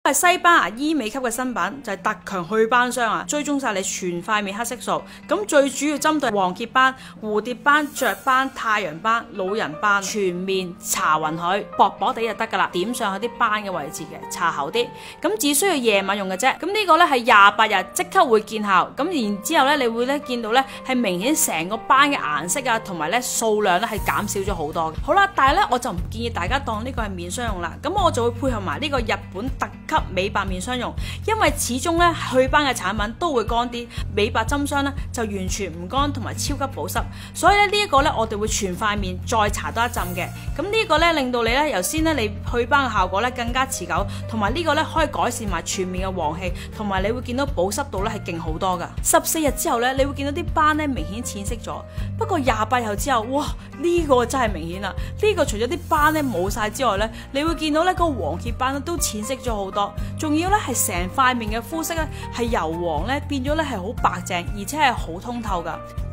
係西班牙醫美級嘅新版，就係特強祛斑霜啊，追蹤晒你全塊面黑色素。咁最主要針對黃褐斑、蝴蝶斑、雀斑、太陽斑、老人斑，全面搽勻佢，薄薄地就得噶啦，點上去啲斑嘅位置嘅，搽厚啲。咁只需要夜晚用嘅啫。咁呢個咧係28日即刻會見效。咁然之後咧，你會咧見到咧係明顯成個斑嘅顏色啊，同埋咧數量咧係減少咗好多嘅。好啦，但係咧我就唔建議大家當呢個係面霜用啦。咁我就會配合埋呢個日本特級美白面霜用，因為始終咧祛斑嘅產品都會乾啲，美白針霜咧就完全唔乾同埋超級保濕，所以咧呢一個咧我哋會全塊面再搽多一浸嘅。咁呢個咧令到你咧由先咧你祛斑嘅效果咧更加持久，同埋呢個咧可以改善埋全面嘅黃氣，同埋你會見到保濕度咧係勁好多噶。14日之後咧，你會見到啲斑咧明顯淺色咗。不過28日後之後，哇呢個真係明顯啦！呢個除咗啲斑咧冇晒之外咧，你會見到咧個黃褐斑咧都淺色咗好多，仲要咧係成塊面嘅膚色咧係由黃咧變咗咧係好白淨，而且係好通透噶。